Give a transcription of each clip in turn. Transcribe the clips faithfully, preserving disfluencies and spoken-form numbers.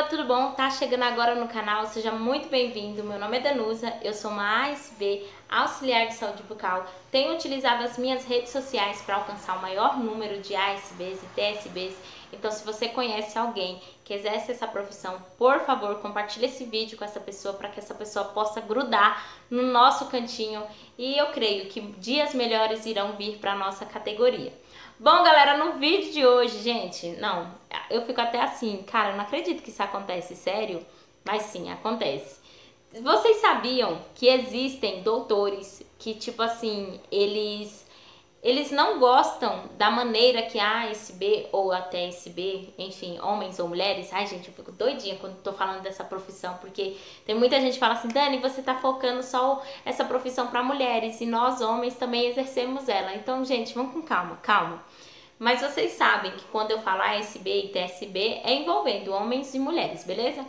galera, tudo bom? Tá chegando agora no canal, seja muito bem-vindo. Meu nome é Danusa, eu sou uma A S B, auxiliar de saúde bucal. Tenho utilizado as minhas redes sociais para alcançar o maior número de A S Bs e T S Bs. Então, se você conhece alguém que exerce essa profissão, por favor, compartilhe esse vídeo com essa pessoa para que essa pessoa possa grudar no nosso cantinho. E eu creio que dias melhores irão vir para a nossa categoria. Bom, galera, no vídeo de hoje, gente, não, eu fico até assim, cara, eu não acredito que isso acontece, sério? Mas sim, acontece. Vocês sabiam que existem doutores que, tipo assim, eles, eles não gostam da maneira que a A S B ou a T S B, enfim, homens ou mulheres, ai gente, eu fico doidinha quando tô falando dessa profissão, porque tem muita gente que fala assim, Dani, você tá focando só essa profissão para mulheres e nós homens também exercemos ela. Então, gente, vamos com calma, calma. Mas vocês sabem que quando eu falo A S B e T S B é envolvendo homens e mulheres, beleza?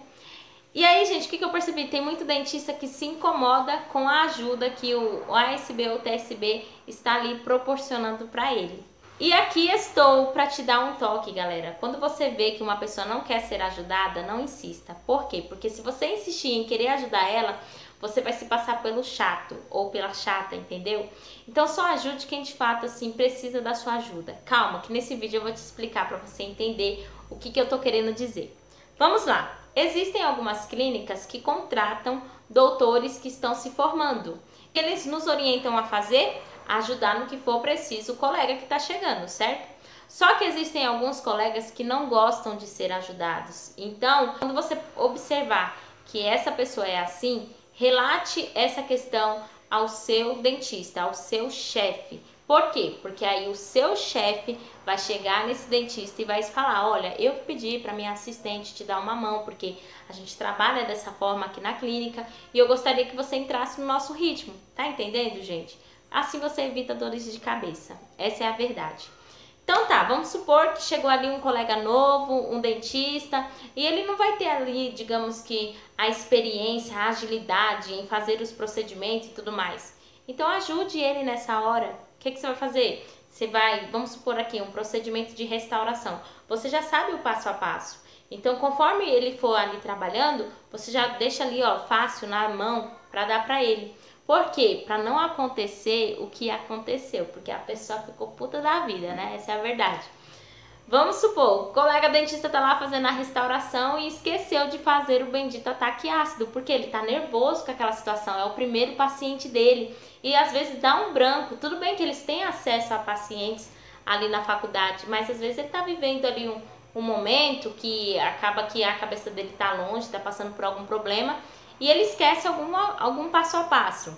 E aí, gente, o que, que eu percebi? Tem muito dentista que se incomoda com a ajuda que o A S B ou o T S B está ali proporcionando para ele. E aqui estou para te dar um toque, galera. Quando você vê que uma pessoa não quer ser ajudada, não insista. Por quê? Porque se você insistir em querer ajudar ela, você vai se passar pelo chato ou pela chata, entendeu? Então só ajude quem de fato assim precisa da sua ajuda. Calma, que nesse vídeo eu vou te explicar para você entender o que, que eu tô querendo dizer. Vamos lá. Existem algumas clínicas que contratam doutores que estão se formando. Eles nos orientam a fazer, a ajudar no que for preciso o colega que está chegando, certo? Só que existem alguns colegas que não gostam de ser ajudados. Então, quando você observar que essa pessoa é assim, relate essa questão ao seu dentista, ao seu chefe. Por quê? Porque aí o seu chefe vai chegar nesse dentista e vai falar, olha, eu pedi para minha assistente te dar uma mão, porque a gente trabalha dessa forma aqui na clínica e eu gostaria que você entrasse no nosso ritmo. Tá entendendo, gente? Assim você evita dores de cabeça. Essa é a verdade. Então tá, vamos supor que chegou ali um colega novo, um dentista, e ele não vai ter ali, digamos que, a experiência, a agilidade em fazer os procedimentos e tudo mais. Então ajude ele nessa hora. O que, que você vai fazer? Você vai, vamos supor aqui, um procedimento de restauração. Você já sabe o passo a passo. Então, conforme ele for ali trabalhando, você já deixa ali, ó, fácil na mão para dar para ele. Por quê? Para não acontecer o que aconteceu, porque a pessoa ficou puta da vida, né? Essa é a verdade. Vamos supor, o colega dentista tá lá fazendo a restauração e esqueceu de fazer o bendito ataque ácido, porque ele tá nervoso com aquela situação, é o primeiro paciente dele e às vezes dá um branco. Tudo bem que eles têm acesso a pacientes ali na faculdade, mas às vezes ele tá vivendo ali um, um momento que acaba que a cabeça dele tá longe, tá passando por algum problema e ele esquece algum, algum passo a passo.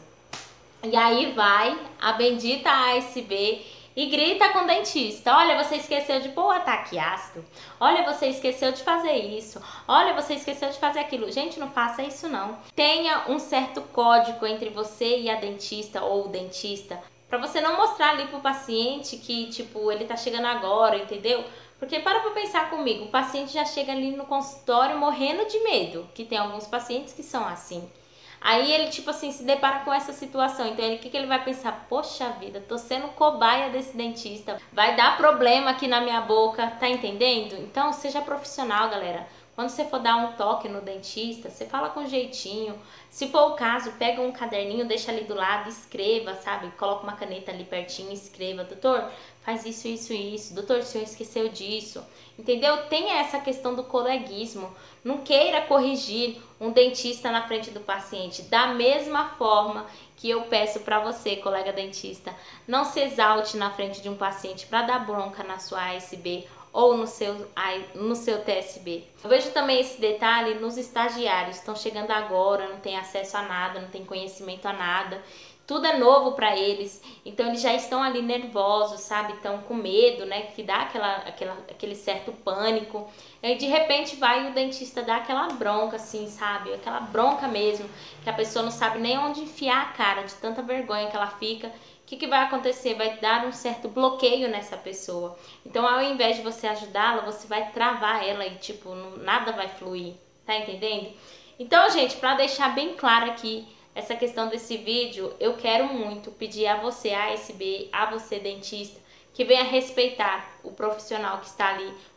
E aí vai a bendita A S B e grita com o dentista, olha, você esqueceu de pôr o ataque ácido, olha, você esqueceu de fazer isso, olha, você esqueceu de fazer aquilo. Gente, não faça isso não. Tenha um certo código entre você e a dentista ou o dentista, para você não mostrar ali pro paciente que, tipo, ele tá chegando agora, entendeu? Porque para pra pensar comigo, o paciente já chega ali no consultório morrendo de medo, que tem alguns pacientes que são assim. Aí ele, tipo assim, se depara com essa situação. Então, ele, o que, que ele vai pensar? Poxa vida, tô sendo cobaia desse dentista. Vai dar problema aqui na minha boca, tá entendendo? Então, seja profissional, galera. Quando você for dar um toque no dentista, você fala com jeitinho. Se for o caso, pega um caderninho, deixa ali do lado, escreva, sabe? Coloca uma caneta ali pertinho e escreva. Doutor, faz isso, isso e isso. Doutor, o senhor esqueceu disso. Entendeu? Tem essa questão do coleguismo. Não queira corrigir um dentista na frente do paciente. Da mesma forma que eu peço para você, colega dentista, não se exalte na frente de um paciente para dar bronca na sua A S B ou no seu, no seu T S B. Eu vejo também esse detalhe nos estagiários, estão chegando agora, não tem acesso a nada, não tem conhecimento a nada, tudo é novo para eles, então eles já estão ali nervosos, sabe, estão com medo, né, que dá aquela, aquela, aquele certo pânico, e aí de repente vai o dentista dar aquela bronca assim, sabe, aquela bronca mesmo, que a pessoa não sabe nem onde enfiar a cara, de tanta vergonha que ela fica. O que, que vai acontecer? Vai dar um certo bloqueio nessa pessoa. Então, ao invés de você ajudá-la, você vai travar ela e, tipo, não, nada vai fluir. Tá entendendo? Então, gente, para deixar bem claro aqui essa questão desse vídeo, eu quero muito pedir a você, A S B, a você, dentista, que venha respeitar o profissional que está ali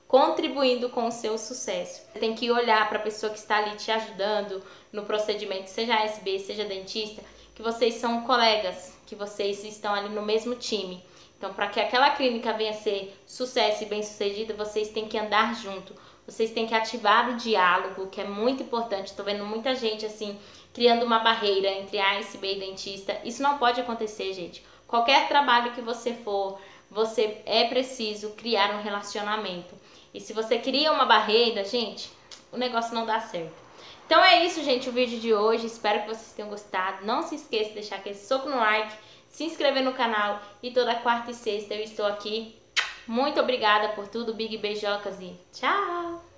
contribuindo com o seu sucesso. Você tem que olhar para a pessoa que está ali te ajudando no procedimento, seja A S B, seja dentista, que vocês são colegas, que vocês estão ali no mesmo time. Então, para que aquela clínica venha a ser sucesso e bem-sucedida, vocês têm que andar junto. Vocês têm que ativar o diálogo, que é muito importante. Estou vendo muita gente assim, criando uma barreira entre A S B e dentista. Isso não pode acontecer, gente. Qualquer trabalho que você for, você é preciso criar um relacionamento. E se você cria uma barreira, gente, o negócio não dá certo. Então é isso, gente, o vídeo de hoje. Espero que vocês tenham gostado. Não se esqueça de deixar aquele soco no like, se inscrever no canal. E toda quarta e sexta eu estou aqui. Muito obrigada por tudo. Big beijocas e tchau!